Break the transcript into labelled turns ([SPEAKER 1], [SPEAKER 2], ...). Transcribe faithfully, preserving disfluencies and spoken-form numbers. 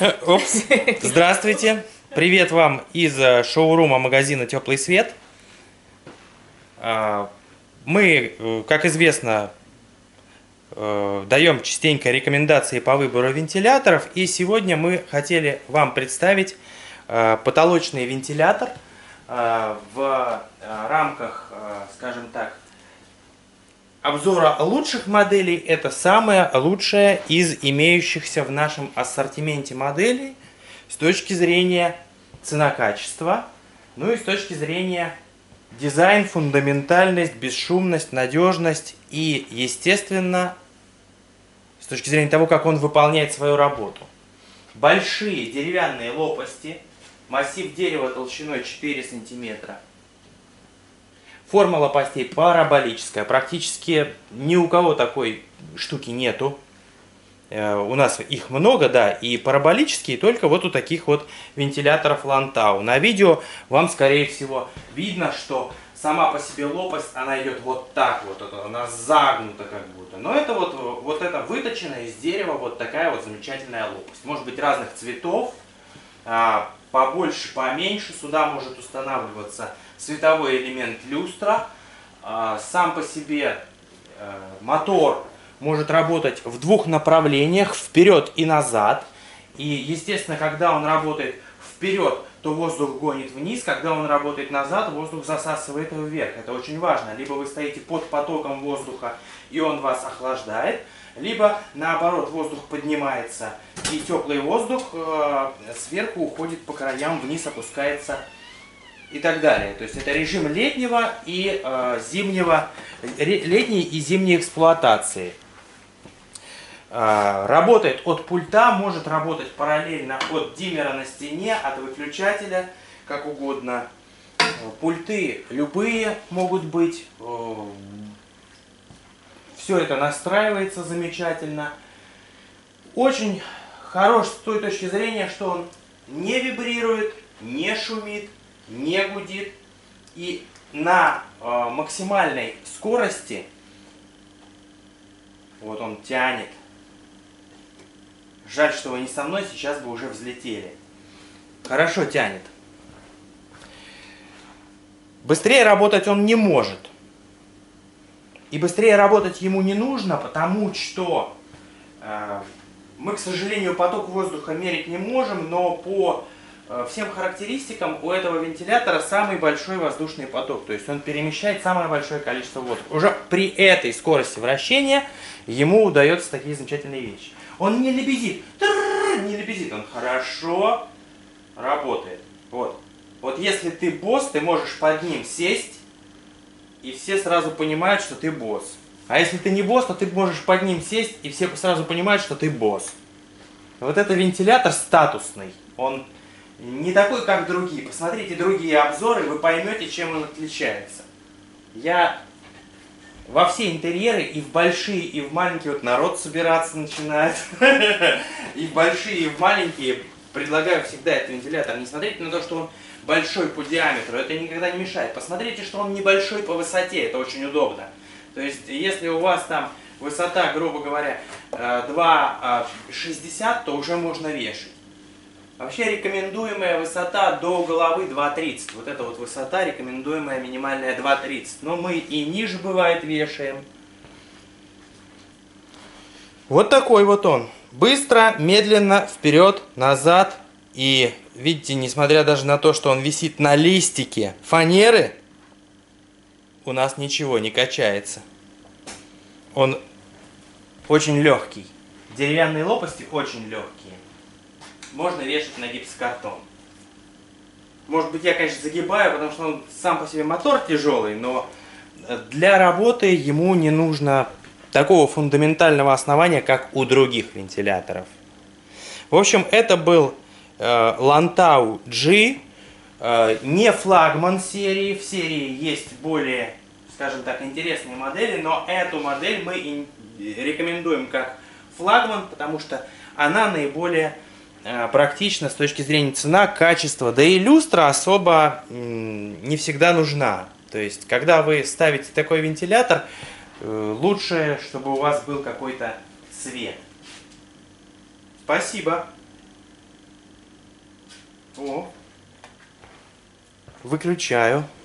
[SPEAKER 1] Опс. Здравствуйте. Привет вам из э, шоурума магазина «Теплый свет». А, Мы, э, как известно, э, даем частенько рекомендации по выбору вентиляторов. И сегодня мы хотели вам представить э, потолочный вентилятор э, в э, рамках, э, скажем так, обзора лучших моделей. Это самая лучшая из имеющихся в нашем ассортименте моделей с точки зрения цена-качество, ну и с точки зрения дизайн, фундаментальность, бесшумность, надежность и, естественно, с точки зрения того, как он выполняет свою работу. Большие деревянные лопасти, массив дерева толщиной четыре сантиметра. Форма лопастей параболическая, практически ни у кого такой штуки нету. У нас их много, да, и параболические только вот у таких вот вентиляторов Лантау. На видео вам, скорее всего, видно, что сама по себе лопасть, она идет вот так вот, она загнута как будто. Но это вот, вот это выточенная из дерева вот такая вот замечательная лопасть. Может быть разных цветов, побольше, поменьше. Сюда может устанавливаться световой элемент люстра. Сам по себе мотор может работать в двух направлениях, вперед и назад. И, естественно, когда он работает вперед, то воздух гонит вниз, когда он работает назад, воздух засасывает его вверх. Это очень важно. Либо вы стоите под потоком воздуха, и он вас охлаждает, либо, наоборот, воздух поднимается, и теплый воздух э, сверху уходит по краям, вниз опускается и так далее. То есть это режим летнего и э, зимнего, летней и зимней эксплуатации. Работает от пульта, может работать параллельно от диммера на стене, от выключателя, как угодно. Пульты любые могут быть. Все это настраивается замечательно. Очень хорош с той точки зрения, что он не вибрирует, не шумит, не гудит. И на максимальной скорости, вот он тянет. Жаль, что вы не со мной, сейчас бы уже взлетели. Хорошо тянет. Быстрее работать он не может. И быстрее работать ему не нужно, потому что э, мы, к сожалению, поток воздуха мерить не можем, но по э, всем характеристикам у этого вентилятора самый большой воздушный поток. То есть он перемещает самое большое количество воздуха. Уже при этой скорости вращения ему удается такие замечательные вещи. Он не лебезит, не лебезит, он хорошо работает. Вот. Вот если ты босс, ты можешь под ним сесть, и все сразу понимают, что ты босс. А если ты не босс, то ты можешь под ним сесть, и все сразу понимают, что ты босс. Вот это вентилятор статусный. Он не такой, как другие. Посмотрите другие обзоры, вы поймете, чем он отличается. Я... Во все интерьеры, и в большие, и в маленькие, вот народ собираться начинает, и в большие, и в маленькие, предлагаю всегда этот вентилятор. Не смотрите на то, что он большой по диаметру, это никогда не мешает. Посмотрите, что он небольшой по высоте, это очень удобно. То есть, если у вас там высота, грубо говоря, два шестьдесят, то уже можно вешать. Вообще рекомендуемая высота до головы два тридцать. Вот эта вот высота рекомендуемая минимальная два тридцать. Но мы и ниже бывает вешаем. Вот такой вот он. Быстро, медленно, вперед, назад. И видите, несмотря даже на то, что он висит на листике фанеры, у нас ничего не качается. Он очень легкий. Деревянные лопасти очень легкие. Можно вешать на гипсокартон. Может быть, я, конечно, загибаю, потому что он сам по себе мотор тяжелый, но для работы ему не нужно такого фундаментального основания, как у других вентиляторов. В общем, это был э, Lantau G, э, не флагман серии. В серии есть более, скажем так, интересные модели, но эту модель мы и рекомендуем как флагман, потому что она наиболее практично с точки зрения цена, качества, да и люстра особо не всегда нужна. То есть, когда вы ставите такой вентилятор, лучше, чтобы у вас был какой-то свет. Спасибо. О. Выключаю.